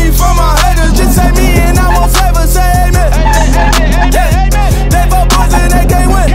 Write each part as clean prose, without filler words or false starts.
me from my haters. Just say me and I won't save her. Say amen. They for boys and they can't win.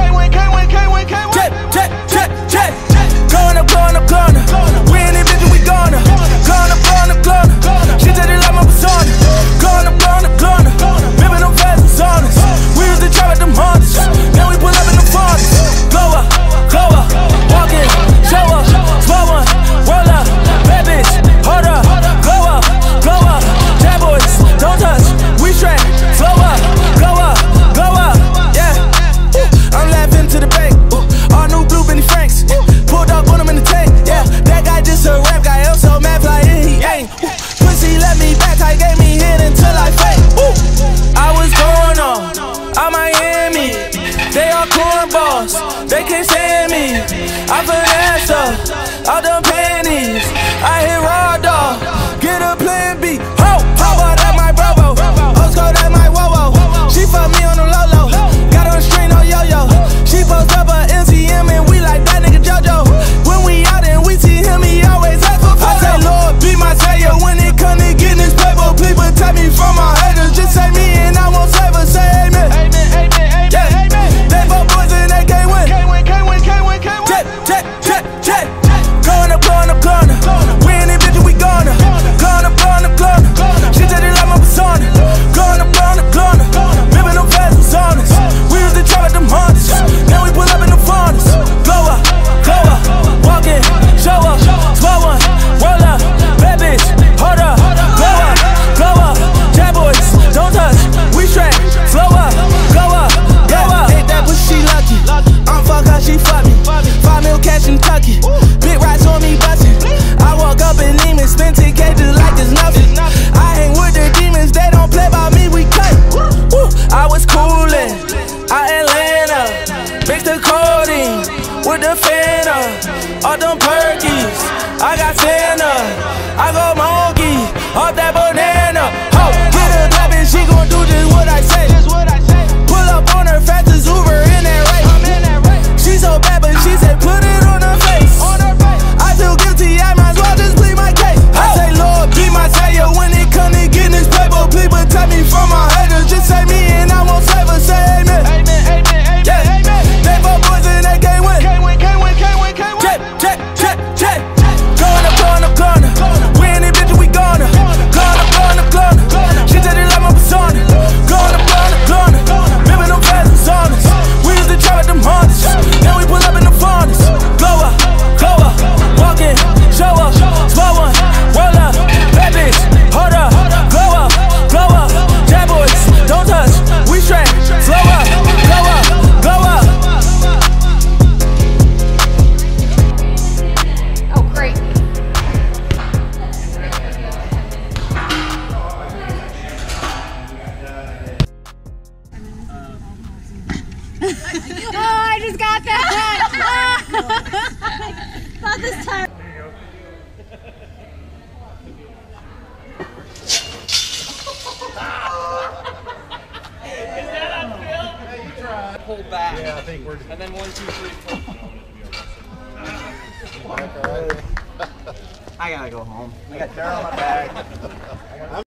Check. Going up. We in this bitch, we gonna. Going up. She just like my persona. Going up. Ripping them fast on us. We used to trap at them hunters. Then we pull up in the farms. Go up. Walk in. Show up. Slow one. Roll up. Bad bitch. Hold up. Go up. Bad boys. Don't touch. We straight. Slow up. Go up. Yeah. I'm laughing to the bank. All new blue Benny Franks. Pulled up on him in the tank. Yeah. That guy just a rap guy. I'm so mad fly in. He ain't. Pussy let me back. I gave me hit until I fake. I was going on Miami. They all cornballs. They can't stand me. I finesse up all them panties. I hit raw dog. Get a plan B. Ho! How about my Bravo? Osco, that my Wowo. She fuck me on the low. Got on string on yo-yo. She post up a MCM and we like that nigga JoJo. When we out and we see him, he always ask for photo. I say, Lord, be my savior when it come to getting this paper. Please protect me from my haters. Just say me and I won't save her. Say amen. They for boys and they can't win. Check. Going up. We in this bitch, we gonna. Going up. She just like my persona. Going up. Ripping them fast on us. We used to trap at them hunters. Then we pull up in the farms. Go up. Walk in. Show up. Slow one. Roll up. Bad bitch. Hold up. Go up. Bad boys. Don't touch. We straight. Slow up. Go up. Ain't that pussy lucky? I'm fuck how she fuck me. 5 mil cash in Kentucky. Big rats on me bustin'. I walk up in demons, spend 10K just like it's nothing. I hang with the demons, they don't play by me, we cut. I was coolin' out Atlanta, mixed the codeine with the Fanta. All them perkies, I got Santa. I go monkey, off that banana. Ho, get a clap and she gon' do just what I say. Pull up on her fast as Uber in that race. She so bad, but she said put it on her face. I feel guilty, I might as well just plead my case. I say, Lord, be my savior when it come to getting this paper. Please protect me from my haters. Just say me and I won't save her. Say amen. They for boys and they can't win. Check. Going up. We in this bitch, we gonna. Going up. She just like my persona. Going up. Ripping them fast on us. We used to trap at them hunters. Then we pull up in the farms. Go up. Walk in. Show up. Slow one. Roll up. Bad bitch. Hold up. Go up. Bad boys. Don't touch. We straight. Slow up. Go up. Oh, great. Oh, I just got that! Not this time. Pull back. Yeah, I think we're. And then 1, 2, 3, 4. I gotta go home. I got dirt on my bag.